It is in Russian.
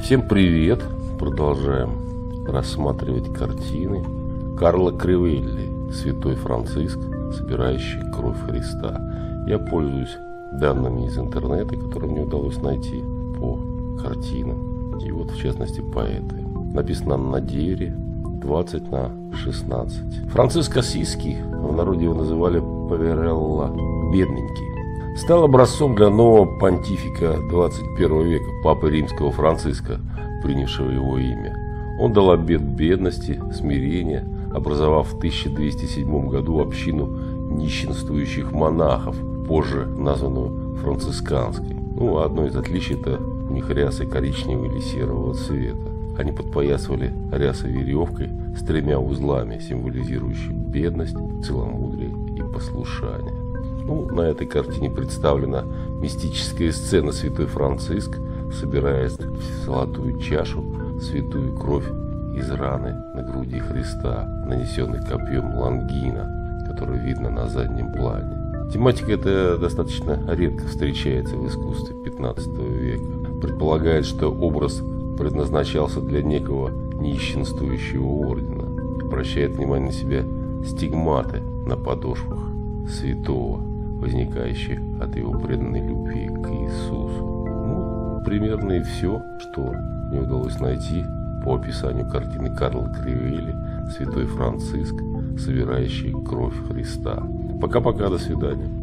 Всем привет! Продолжаем рассматривать картины Карла Кривелли «Святой Франциск, собирающий кровь Христа». Я пользуюсь данными из интернета, которые мне удалось найти по картинам. И вот, в частности, по этой. Написано на дереве 20/16. Франциск Ассизский, в народе его называли Поверелла бедненький, стал образцом для нового понтифика 21 века, папы римского Франциска, принявшего его имя. Он дал обет бедности, смирения, образовав в 1207 году общину нищенствующих монахов, позже названную францисканской. Одно из отличий – это у них рясы коричневого или серого цвета. Они подпоясывали рясы веревкой с 3 узлами, символизирующими бедность, целомудрие и послушание. На этой картине представлена мистическая сцена. Святой Франциск собирает в золотую чашу святую кровь из раны на груди Христа, нанесенной копьем Лонгина, которую видно на заднем плане. Тематика эта достаточно редко встречается в искусстве 15 века. Предполагает, что образ предназначался для некого нищенствующего ордена. Обращает внимание на себя стигматы на подошвах святого, возникающие от его преданной любви к Иисусу. Примерно и все, что мне удалось найти по описанию картины Карла Кривелли «Святой Франциск, собирающий кровь Христа». Пока-пока, до свидания.